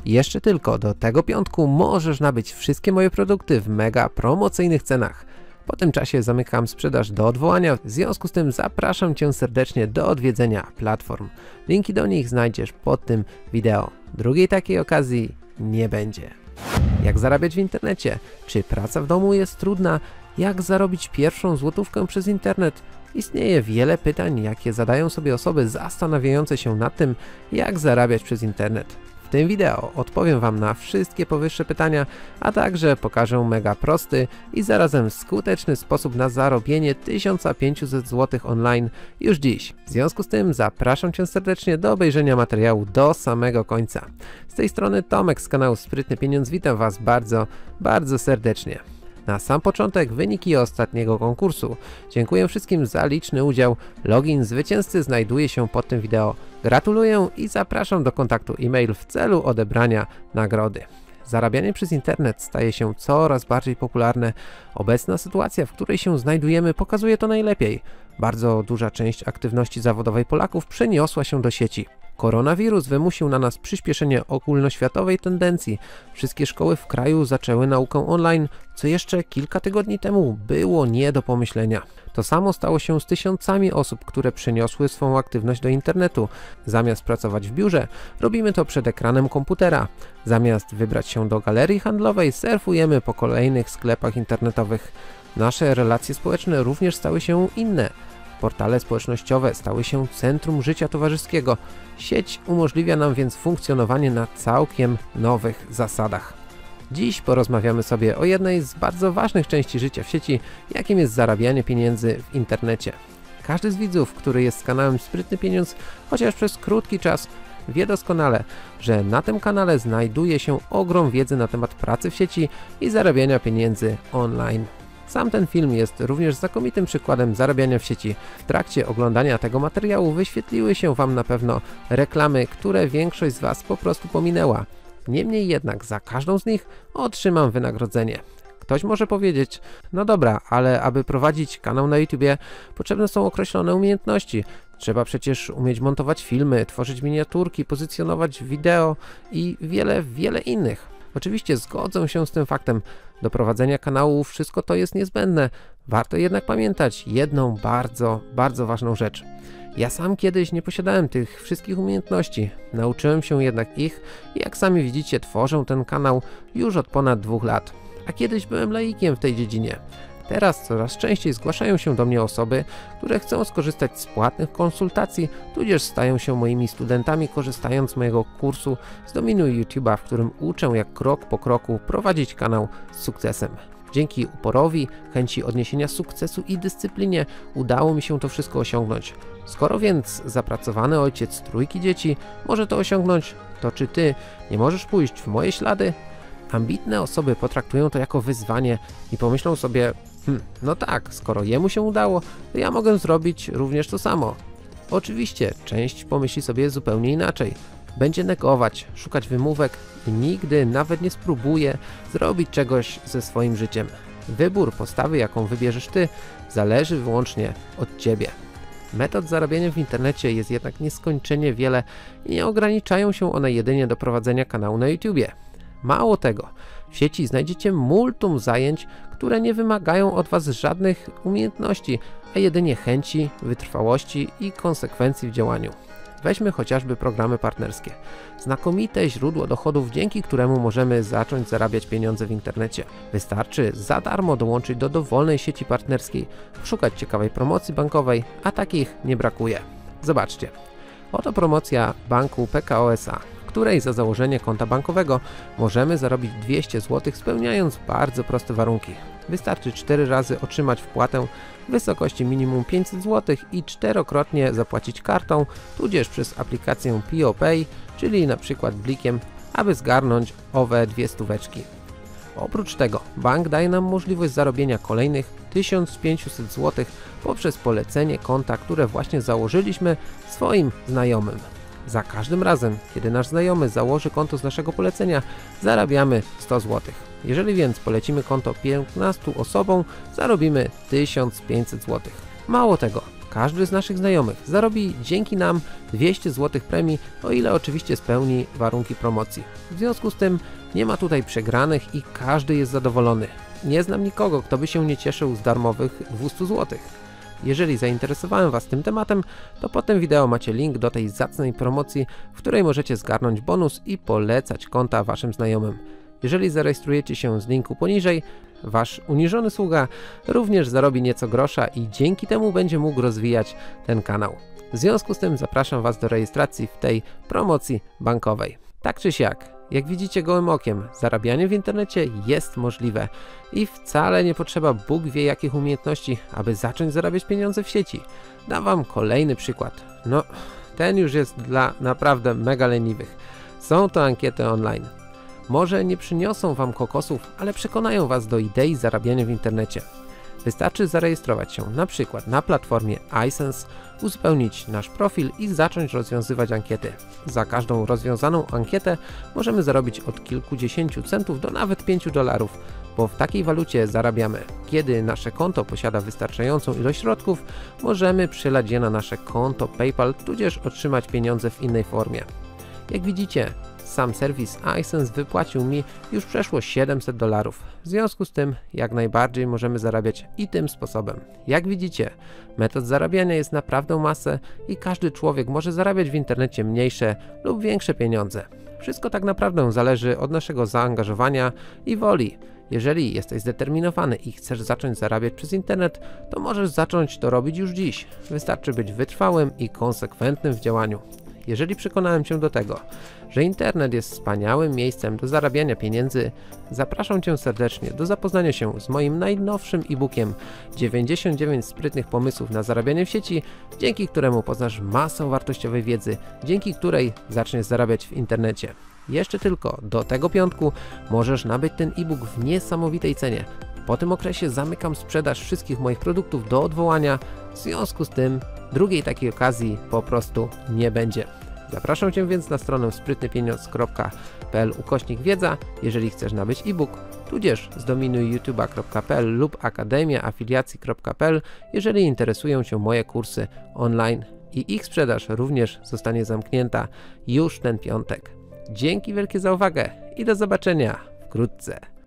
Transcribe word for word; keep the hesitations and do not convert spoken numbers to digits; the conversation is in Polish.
Jeszcze tylko do tego piątku możesz nabyć wszystkie moje produkty w mega promocyjnych cenach. Po tym czasie zamykam sprzedaż do odwołania, w związku z tym zapraszam Cię serdecznie do odwiedzenia platform. Linki do nich znajdziesz pod tym wideo. Drugiej takiej okazji nie będzie. Jak zarabiać w internecie? Czy praca w domu jest trudna? Jak zarobić pierwszą złotówkę przez internet? Istnieje wiele pytań, jakie zadają sobie osoby zastanawiające się nad tym, jak zarabiać przez internet. W tym wideo odpowiem Wam na wszystkie powyższe pytania, a także pokażę mega prosty i zarazem skuteczny sposób na zarobienie tysiąc pięćset złotych online już dziś. W związku z tym zapraszam Cię serdecznie do obejrzenia materiału do samego końca. Z tej strony Tomek z kanału Sprytny Pieniądz, witam Was bardzo, bardzo serdecznie. Na sam początek wyniki ostatniego konkursu. Dziękuję wszystkim za liczny udział. Login zwycięzcy znajduje się pod tym wideo. Gratuluję i zapraszam do kontaktu e-mail w celu odebrania nagrody. Zarabianie przez internet staje się coraz bardziej popularne. Obecna sytuacja, w której się znajdujemy, pokazuje to najlepiej. Bardzo duża część aktywności zawodowej Polaków przeniosła się do sieci. Koronawirus wymusił na nas przyspieszenie ogólnoświatowej tendencji. Wszystkie szkoły w kraju zaczęły naukę online, co jeszcze kilka tygodni temu było nie do pomyślenia. To samo stało się z tysiącami osób, które przeniosły swą aktywność do internetu. Zamiast pracować w biurze, robimy to przed ekranem komputera. Zamiast wybrać się do galerii handlowej, surfujemy po kolejnych sklepach internetowych. Nasze relacje społeczne również stały się inne. Portale społecznościowe stały się centrum życia towarzyskiego. Sieć umożliwia nam więc funkcjonowanie na całkiem nowych zasadach. Dziś porozmawiamy sobie o jednej z bardzo ważnych części życia w sieci, jakim jest zarabianie pieniędzy w internecie. Każdy z widzów, który jest z kanałem Sprytny Pieniądz, chociaż przez krótki czas, wie doskonale, że na tym kanale znajduje się ogrom wiedzy na temat pracy w sieci i zarabiania pieniędzy online. Sam ten film jest również znakomitym przykładem zarabiania w sieci. W trakcie oglądania tego materiału wyświetliły się Wam na pewno reklamy, które większość z Was po prostu pominęła. Niemniej jednak za każdą z nich otrzymam wynagrodzenie. Ktoś może powiedzieć, no dobra, ale aby prowadzić kanał na YouTubie potrzebne są określone umiejętności. Trzeba przecież umieć montować filmy, tworzyć miniaturki, pozycjonować wideo i wiele, wiele innych. Oczywiście zgodzę się z tym faktem. Do prowadzenia kanału wszystko to jest niezbędne. Warto jednak pamiętać jedną bardzo, bardzo ważną rzecz. Ja sam kiedyś nie posiadałem tych wszystkich umiejętności. Nauczyłem się jednak ich i jak sami widzicie, tworzę ten kanał już od ponad dwóch lat. A kiedyś byłem laikiem w tej dziedzinie. Teraz coraz częściej zgłaszają się do mnie osoby, które chcą skorzystać z płatnych konsultacji, tudzież stają się moimi studentami, korzystając z mojego kursu Zdominuj YouTube'a, w którym uczę, jak krok po kroku prowadzić kanał z sukcesem. Dzięki uporowi, chęci odniesienia sukcesu i dyscyplinie udało mi się to wszystko osiągnąć. Skoro więc zapracowany ojciec trójki dzieci może to osiągnąć, to czy Ty nie możesz pójść w moje ślady? Ambitne osoby potraktują to jako wyzwanie i pomyślą sobie, hm, no tak, skoro jemu się udało, to ja mogę zrobić również to samo. Oczywiście część pomyśli sobie zupełnie inaczej. Będzie negować, szukać wymówek i nigdy nawet nie spróbuje zrobić czegoś ze swoim życiem. Wybór postawy, jaką wybierzesz Ty, zależy wyłącznie od Ciebie. Metod zarabiania w internecie jest jednak nieskończenie wiele i nie ograniczają się one jedynie do prowadzenia kanału na YouTubie. Mało tego, w sieci znajdziecie multum zajęć, które nie wymagają od Was żadnych umiejętności, a jedynie chęci, wytrwałości i konsekwencji w działaniu. Weźmy chociażby programy partnerskie. Znakomite źródło dochodów, dzięki któremu możemy zacząć zarabiać pieniądze w internecie. Wystarczy za darmo dołączyć do dowolnej sieci partnerskiej, szukać ciekawej promocji bankowej, a takich nie brakuje. Zobaczcie. Oto promocja banku P K O S A, w której za założenie konta bankowego możemy zarobić dwieście złotych, spełniając bardzo proste warunki. Wystarczy cztery razy otrzymać wpłatę w wysokości minimum pięćset złotych i czterokrotnie zapłacić kartą, tudzież przez aplikację P O Pay, czyli na przykład blikiem, aby zgarnąć owe dwie stóweczki. Oprócz tego bank daje nam możliwość zarobienia kolejnych tysiąc pięćset złotych poprzez polecenie konta, które właśnie założyliśmy swoim znajomym. Za każdym razem, kiedy nasz znajomy założy konto z naszego polecenia, zarabiamy sto złotych. Jeżeli więc polecimy konto piętnastu osobom, zarobimy tysiąc pięćset złotych. Mało tego, każdy z naszych znajomych zarobi dzięki nam dwieście złotych premii, o ile oczywiście spełni warunki promocji. W związku z tym nie ma tutaj przegranych i każdy jest zadowolony. Nie znam nikogo, kto by się nie cieszył z darmowych dwieście złotych. Jeżeli zainteresowałem Was tym tematem, to pod tym wideo macie link do tej zacnej promocji, w której możecie zgarnąć bonus i polecać konta Waszym znajomym. Jeżeli zarejestrujecie się z linku poniżej, Wasz uniżony sługa również zarobi nieco grosza i dzięki temu będzie mógł rozwijać ten kanał. W związku z tym zapraszam Was do rejestracji w tej promocji bankowej. Tak czy siak, jak widzicie gołym okiem, zarabianie w internecie jest możliwe i wcale nie potrzeba Bóg wie jakich umiejętności, aby zacząć zarabiać pieniądze w sieci. Dam Wam kolejny przykład. No, ten już jest dla naprawdę mega leniwych. Są to ankiety online. Może nie przyniosą Wam kokosów, ale przekonają Was do idei zarabiania w internecie. Wystarczy zarejestrować się na przykład na platformie iSense, uzupełnić nasz profil i zacząć rozwiązywać ankiety. Za każdą rozwiązaną ankietę możemy zarobić od kilkudziesięciu centów do nawet pięciu dolarów, bo w takiej walucie zarabiamy. Kiedy nasze konto posiada wystarczającą ilość środków, możemy przelać je na nasze konto PayPal, tudzież otrzymać pieniądze w innej formie. Jak widzicie, sam serwis iSense wypłacił mi już przeszło siedemset dolarów. W związku z tym jak najbardziej możemy zarabiać i tym sposobem. Jak widzicie, metod zarabiania jest naprawdę masę i każdy człowiek może zarabiać w internecie mniejsze lub większe pieniądze. Wszystko tak naprawdę zależy od naszego zaangażowania i woli. Jeżeli jesteś zdeterminowany i chcesz zacząć zarabiać przez internet, to możesz zacząć to robić już dziś. Wystarczy być wytrwałym i konsekwentnym w działaniu. Jeżeli przekonałem Cię do tego, że internet jest wspaniałym miejscem do zarabiania pieniędzy, zapraszam Cię serdecznie do zapoznania się z moim najnowszym e-bookiem dziewięćdziesiąt dziewięć sprytnych pomysłów na zarabianie w sieci, dzięki któremu poznasz masę wartościowej wiedzy, dzięki której zaczniesz zarabiać w internecie. Jeszcze tylko do tego piątku możesz nabyć ten e-book w niesamowitej cenie. Po tym okresie zamykam sprzedaż wszystkich moich produktów do odwołania, w związku z tym drugiej takiej okazji po prostu nie będzie. Zapraszam Cię więc na stronę sprytnypieniądz kropka pl ukośnik wiedza, jeżeli chcesz nabyć e-book, tudzież zdominuj youtuba kropka pl lub akademia afiliacji kropka pl, jeżeli interesują Cię moje kursy online i ich sprzedaż również zostanie zamknięta już ten piątek. Dzięki wielkie za uwagę i do zobaczenia wkrótce.